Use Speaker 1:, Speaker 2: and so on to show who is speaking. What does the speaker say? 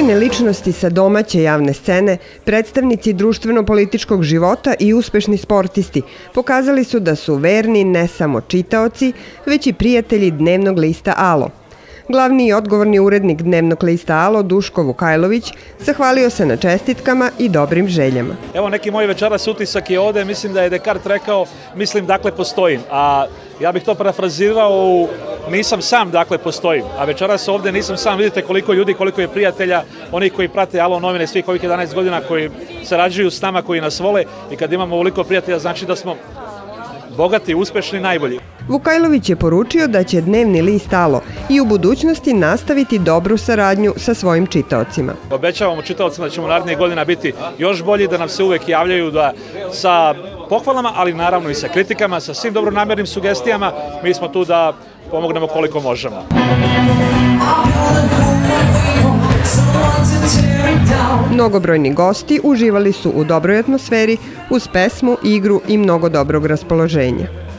Speaker 1: Značajne ličnosti sa domaće javne scene, predstavnici društveno-političkog života i uspešni sportisti pokazali su da su verni ne samo čitaoci, već i prijatelji dnevnog lista Alo. Glavni i odgovorni urednik dnevnog lista Alo, Duško Vukajlović, zahvalio se na čestitkama i dobrim željama.
Speaker 2: Evo neki moj večeras utisak je ovde, mislim da je Descartes rekao, mislim dakle postojim, a ja bih to parafrazirao u nisam sam dakle postojim, a večeras ovde nisam sam, vidite koliko ljudi, koliko je prijatelja, onih koji prate Alo novine svih ovih 11 godina, koji sarađuju s nama, koji nas vole i kad imamo ovoliko prijatelja znači da smo bogati, uspešni, najbolji.
Speaker 1: Vukajlović je poručio da će dnevni list Alo i u budućnosti nastaviti dobru saradnju sa svojim čitaocima.
Speaker 2: Obećavamo čitaocima da ćemo narednih godina biti još bolji, da nam se uvek javljaju sa pohvalama, ali naravno i sa kritikama, sa svim dobronamernim sugestijama. Mi smo tu da pomognemo koliko možemo.
Speaker 1: Mnogobrojni gosti uživali su u dobroj atmosferi uz pesmu, igru i mnogo dobrog raspoloženja.